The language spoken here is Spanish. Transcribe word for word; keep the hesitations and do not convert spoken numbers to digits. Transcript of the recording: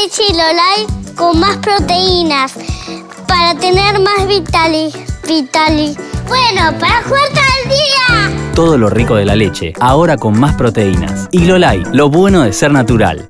leche Lolay con más proteínas para tener más vitali... vitali... Bueno, para jugar todo el día. Todo lo rico de la leche, ahora con más proteínas. Y Lolay, lo bueno de ser natural.